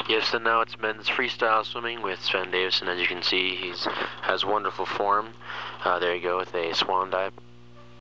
Yes, and now it's men's freestyle swimming with Sven Davison. As you can see, he has wonderful form. There you go with a swan dive.